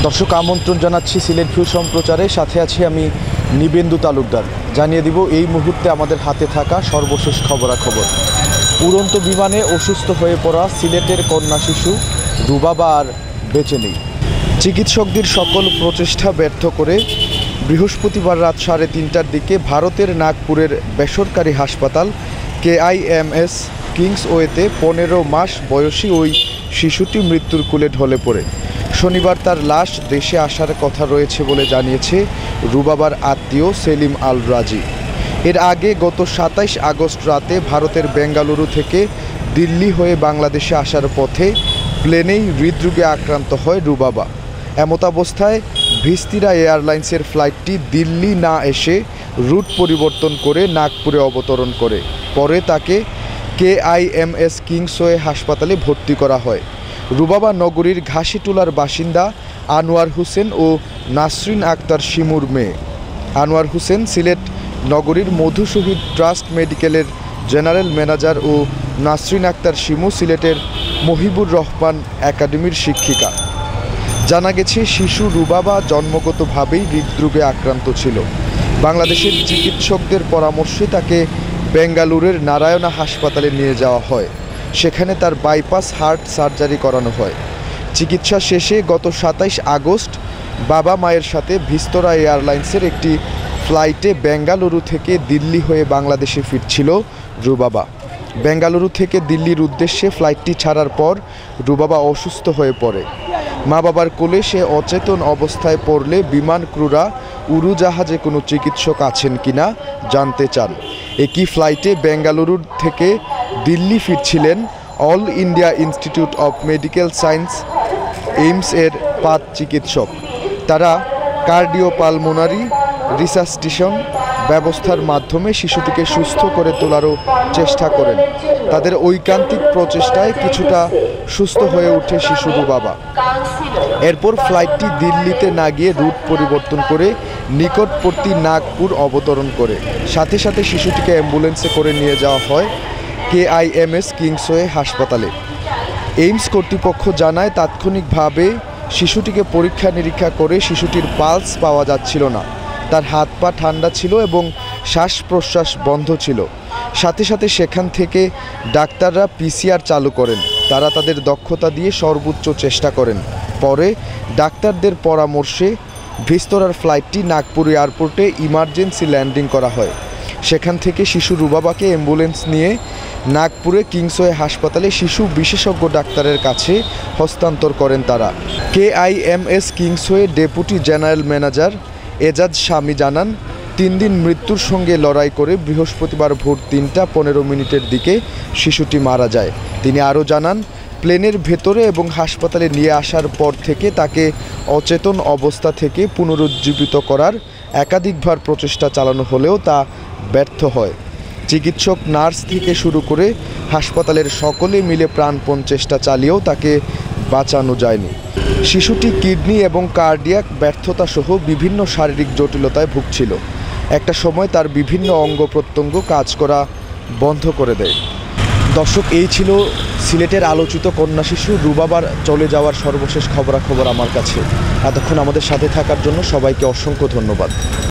দর্শক আমন্ত্রণ জানাচ্ছি সিলেট ভিউ সম্প্রচারে, সাথে আছি আমি নিবেন্দু তালুকদার। জানিয়ে দিব এই মুহূর্তে আমাদের হাতে থাকা সর্বশেষ খবরাখবর। উড়ন্ত বিমানে অসুস্থ হয়ে পড়া সিলেটের কন্যা শিশু রুবাবা আর বেঁচে নেই। চিকিৎসকদের সকল প্রচেষ্টা ব্যর্থ করে বৃহস্পতিবার রাত 3:30টার দিকে ভারতের নাগপুরের বেসরকারি হাসপাতাল KIMS কিংসওয়েতে 15 মাস বয়সী ওই শিশুটি মৃত্যুর কোলে ঢলে পড়ে। শনিবার তার লাশ দেশে আসার কথা রয়েছে বলে জানিয়েছে রুবাবার আত্মীয় সেলিম আল রাজি। এর আগে গত 27 আগস্ট রাতে ভারতের বেঙ্গালুরু থেকে দিল্লি হয়ে বাংলাদেশে আসার পথে প্লেনেই হৃদরোগে আক্রান্ত হয় রুবাবা। এমতাবস্থায় ভিস্তিরা এয়ারলাইন্সের ফ্লাইটটি দিল্লি না এসে রুট পরিবর্তন করে নাগপুরে অবতরণ করে। পরে তাকে KIMS কিংসওয়ে হাসপাতালে ভর্তি করা হয়। রুবাবা নগরীর ঘাসিটোলার বাসিন্দা আনোয়ার হোসেন ও নাসরিন আক্তার শিমুর মেয়ে। আনোয়ার হোসেন সিলেট নগরীর মধু শহীদ ট্রাস্ট মেডিকেলের জেনারেল ম্যানেজার ও নাসরিন আক্তার শিমু সিলেটের মহিবুর রহমান একাডেমির শিক্ষিকা। জানা গেছে শিশু রুবাবা জন্মগতভাবেই হৃদরোগে আক্রান্ত ছিল। বাংলাদেশের চিকিৎসকদের পরামর্শে তাকে বেঙ্গালুরুর নারায়ণা হাসপাতালে নিয়ে যাওয়া হয়। সেখানে তার বাইপাস হার্ট সার্জারি করানো হয়। চিকিৎসা শেষে গত 27 আগস্ট বাবা মায়ের সাথে ভিস্তরা এয়ারলাইন্সের একটি ফ্লাইটে বেঙ্গালুরু থেকে দিল্লি হয়ে বাংলাদেশে ফিরছিল রুবাবা। বেঙ্গালুরু থেকে দিল্লির উদ্দেশ্যে ফ্লাইটটি ছাড়ার পর রুবাবা অসুস্থ হয়ে পড়ে। মা বাবার কোলে সে অচেতন অবস্থায় পড়লে বিমান ক্রুরা উড়োজাহাজে কোনো চিকিৎসক আছেন কিনা জানতে চান। একই ফ্লাইটে বেঙ্গালুরু থেকে দিল্লি ফিরছিলেন all India institute of medical science AIIMS এর 5 চিকিৎসক। তারা কার্ডিওপালমোনারি রিসাসিটেশন ব্যবস্থার মাধ্যমে শিশুটিকে সুস্থ করে তোলারও চেষ্টা করেন। তাদের ঐকান্তিক প্রচেষ্টায় কিছুটা সুস্থ হয়ে ওঠে শিশু রুবাবা। এরপর ফ্লাইটটি দিল্লিতে না গিয়ে রুট পরিবর্তন করে নিকটবর্তী নাগপুর অবতরণ করে। সাথে সাথে শিশুটিকে অ্যাম্বুলেন্সে করে নিয়ে যাওয়া হয় KIMS কিংসওয়ে হাসপাতালে। এইমস কর্তৃপক্ষ জানায় তাৎক্ষণিকভাবে শিশুটিকে পরীক্ষা নিরীক্ষা করে শিশুটির পালস পাওয়া যাচ্ছিল না। তার হাত পা ঠান্ডা ছিল এবং শ্বাস প্রশ্বাস বন্ধ ছিল। সাথে সাথে সেখান থেকে ডাক্তাররা PCR চালু করেন। তারা তাদের দক্ষতা দিয়ে সর্বোচ্চ চেষ্টা করেন। পরে ডাক্তারদের পরামর্শে ভিস্তরার ফ্লাইটটি নাগপুর এয়ারপোর্টে ইমার্জেন্সি ল্যান্ডিং করা হয়। সেখান থেকে শিশু রুবাবাকে অ্যাম্বুলেন্স নিয়ে নাগপুরে কিংসওয়ে হাসপাতালে শিশু বিশেষজ্ঞ ডাক্তারের কাছে হস্তান্তর করেন তারা। KIMS Kingsway deputy general manager Ejaz Swamy জানান, 3 দিন মৃত্যুর সঙ্গে লড়াই করে বৃহস্পতিবার ভোর 3:15 দিকে শিশুটি মারা যায়। তিনি আরও জানান, প্লেনের ভেতরে এবং হাসপাতালে নিয়ে আসার পর থেকে তাকে অচেতন অবস্থা থেকে পুনরুজ্জীবিত করার একাধিকবার প্রচেষ্টা চালানো হলেও তা ব্যর্থ হয়। চিকিৎসক, নার্স থেকে শুরু করে হাসপাতালের সকলে মিলে প্রাণপণ চেষ্টা চালিয়েও তাকে বাঁচানো যায়নি। শিশুটি কিডনি এবং কার্ডিয়াক ব্যর্থতা সহ বিভিন্ন শারীরিক জটিলতায় ভুগছিল। একটা সময় তার বিভিন্ন অঙ্গ প্রত্যঙ্গ কাজ করা বন্ধ করে দেয়। দর্শক, এই ছিল সিলেটের আলোচিত কন্যা শিশু রুবাবার চলে যাওয়ার সর্বশেষ খবরাখবর আমার কাছে। এতক্ষণ আমাদের সাথে থাকার জন্য সবাইকে অসংখ্য ধন্যবাদ।